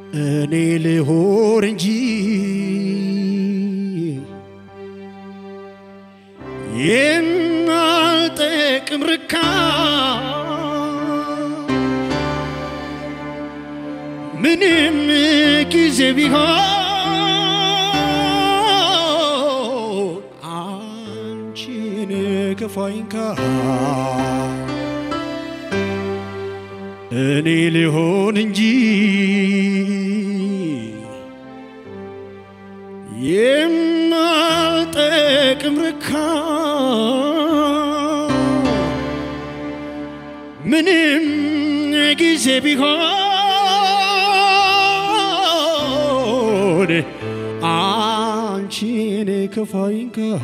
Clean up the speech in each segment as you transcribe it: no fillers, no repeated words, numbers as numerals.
እኔ ልሆን እንጂ የማልጠቅም ርካሽ ምንም ጊዜ ቢሆን አንቺን ክፉ አይንካሽ እኔ ልሆን እንጂ የማልጠቅም ርካሽ ምንም ጊዜ ቢሆን አንቺን ክፉ አይንካሽ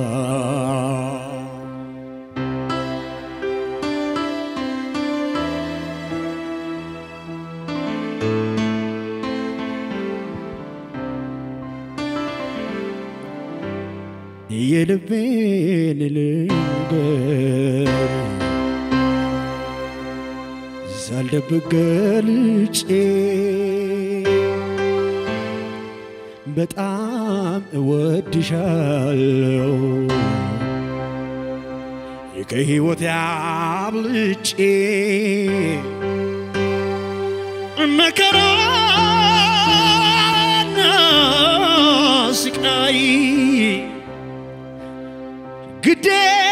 የልቤን ልንገር ሳልደብቅ ገልጬ በጣም እወድሻለሁ ከሕይወቴ አብልጬ መከራና ስቃይ ግዴ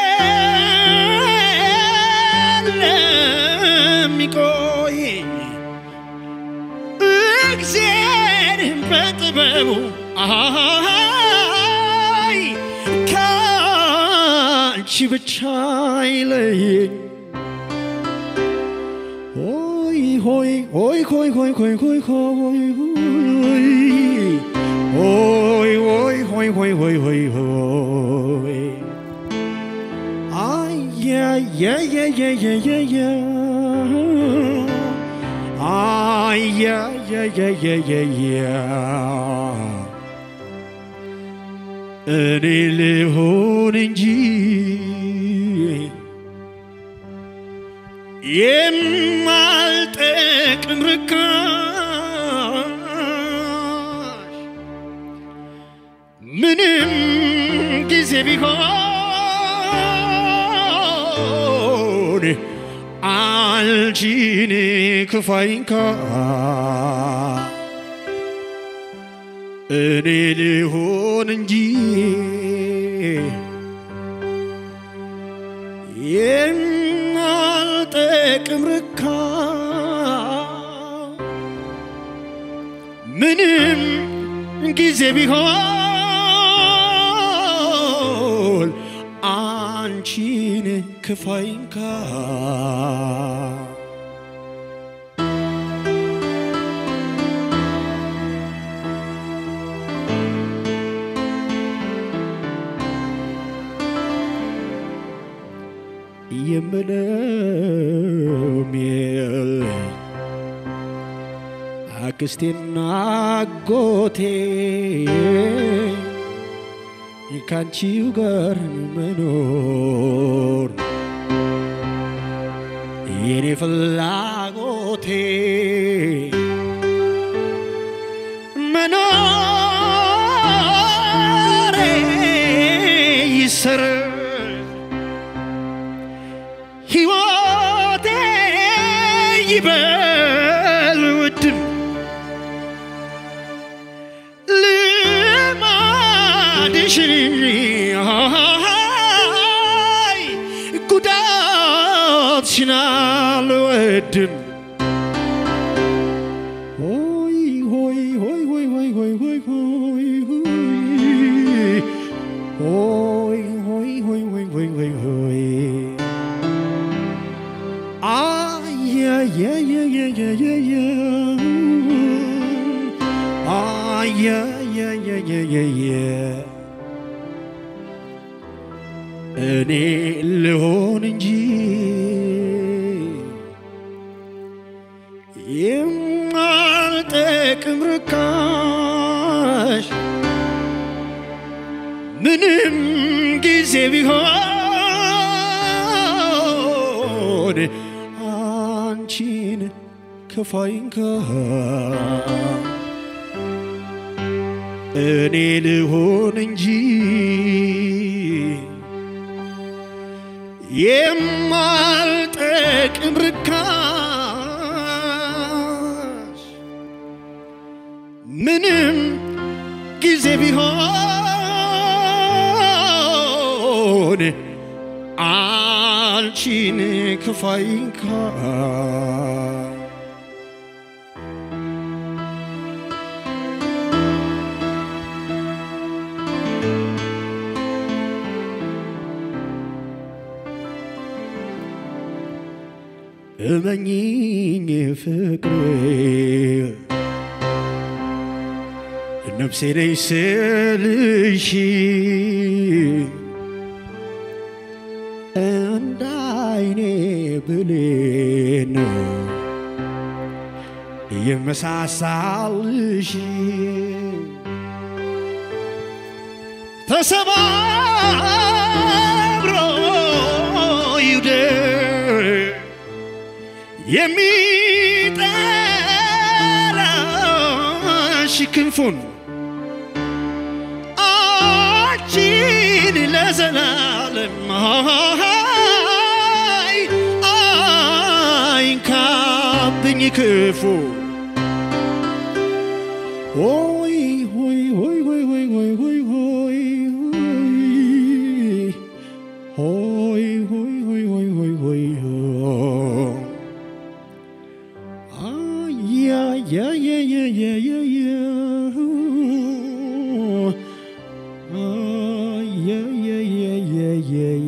ለሚቆይ እግዚአብሔርን በጥበቡ አይ ካንቺ ብቻ አይለየኝ ሆይ ሆይ ሆይ ሆይ ሆይ ሆይ ሆይ ሆይ ሆይ ሆይ ሆይ ሆይ ሆይ ሆይ ሆይ yeah yeah yeah yeah yeah yeah yeah ah yeah yeah yeah yeah yeah yeah እኔ ልሆን እንጂ የማልጠቅም ርካሽ ምንም ጊዜ ቢሆን አንቺን ክፉ አይንካሽ እኔ ልሆን እንጂ የማልጠቅም ርካሽ ምንም ጊዜ ቢሆን አንቺን ክፉ አይንካሽ የምለው የለኝ አክስቴና አጎቴ ካንቺው ጋር መኖር የኔ ፍላጎቴ መኖሬ ይሰር ሕይወቴ ይበል ውድም ልማድሽን ጉዳትሽን አልወድም ሆይ ሆይ ሆይ ሆይ ሆይ ሆይ ሆይ ሆይ ሆይ ሆይ ሆይ ሆይ ሆይ ሆይ ah yeah yeah yeah yeah yeah yeah yeah ah yeah yeah yeah yeah yeah yeah እኔ ልሆን እንጂ የማልጠቅም ርካሽ ምንም ጊዜ ቢሆን አንቺን ክፉ አይንካሽ እኔ ልሆን እንጂ የማልጠቅም ርካሽ ምንም ጊዜ ቢሆን አንቺን ክፉ አይንካሽ እመኚኝ ፍቅሬ ነፍሴ ነሽ ስልሽ እንደ ዓይኔ ብሌን የመሳሳልሽ ተሰባብሮ ይውደቅ የሚጠላሽ ክንፉን አንቺን ለዘላለም አይንካብኝ ክፉ ሆይ ሆይ ሆይ ሆይ ሆይ ሆይ ሆይ ሆይ ሆይ ሆይ ሆይ ሆይ ሆይ yeah yeah yeah yeah yeah yeah yeah yeah yeah yeah yeah